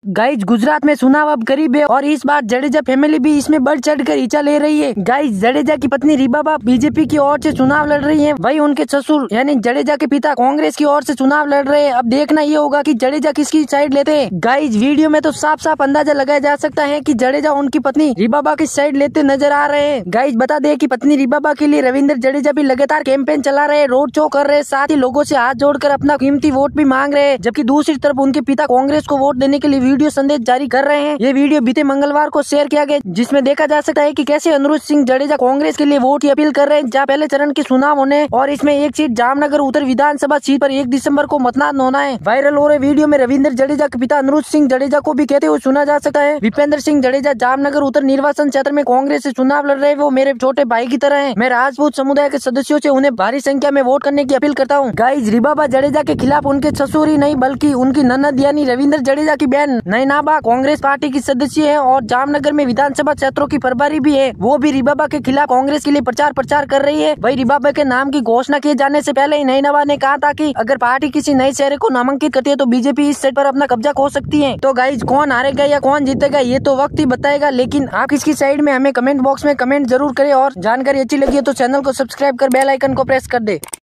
Guys Gujarat में चुनाव अब करीब है और इस बार जडेजा फैमिली भी इसमें बढ़ चढ़कर हिस्सा ले रही है। गाइज जडेजा की पत्नी रिबाबा बीजेपी की ओर से चुनाव लड़ रही है, वही उनके ससुर यानी जडेजा के पिता कांग्रेस की ओर से चुनाव लड़ रहे हैं। अब देखना ये होगा कि जडेजा किसकी साइड लेते हैं। गाइज वीडियो में तो साफ साफ अंदाजा लगाया जा सकता है कि जडेजा उनकी पत्नी रिबाबा की साइड लेते नजर आ रहे हैं। गाइज बता दें कि पत्नी रिबाबा के लिए रविंद्र जडेजा भी लगातार कैंपेन चला रहे, रोड शो कर रहे, साथ ही लोगों से हाथ जोड़कर अपना कीमती वोट भी मांग रहे हैं। जबकि दूसरी तरफ उनके पिता कांग्रेस को वोट देने के लिए वीडियो संदेश जारी कर रहे हैं। ये वीडियो बीते मंगलवार को शेयर किया गया, जिसमें देखा जा सकता है कि कैसे अनुरुद्ध सिंह जडेजा कांग्रेस के लिए वोट की अपील कर रहे हैं, जहाँ पहले चरण के चुनाव होने और इसमें एक सीट जामनगर उत्तर विधानसभा सीट पर 1 दिसंबर को मतदान होना है। वायरल हो रहे वीडियो में रविंद्र जडेजा के पिता अनुरुद्ध सिंह जडेजा को भी कहते हुए सुना जा सकता है, विपेंद्र सिंह जडेजा जामनगर उत्तर निर्वाचन क्षेत्र में कांग्रेस से चुनाव लड़ रहे, वो मेरे छोटे भाई की तरह है। मैं राजपूत समुदाय के सदस्यों से उन्हें भारी संख्या में वोट करने की अपील करता हूँ। गाइज रिबाबा जडेजा के खिलाफ उनके ससुर ही नहीं बल्कि उनकी ननद यानी रविंद्र जडेजा की बहन नैनाबा कांग्रेस पार्टी की सदस्य है और जामनगर में विधानसभा क्षेत्रों की प्रभारी भी है। वो भी रिबाबा के खिलाफ कांग्रेस के लिए प्रचार कर रही है। वही रिबाबा के नाम की घोषणा किए जाने से पहले ही नैनाबा ने कहा था कि अगर पार्टी किसी नए चेहरे को नामांकित करती है तो बीजेपी इस सीट पर अपना कब्जा खो सकती है। तो गाइज कौन हारेगा या कौन जीतेगा ये तो वक्त ही बताएगा, लेकिन आप किसकी साइड में हमें कमेंट बॉक्स में कमेंट जरूर करें और जानकारी अच्छी लगी है तो चैनल को सब्सक्राइब कर बेल आइकन को प्रेस कर दे।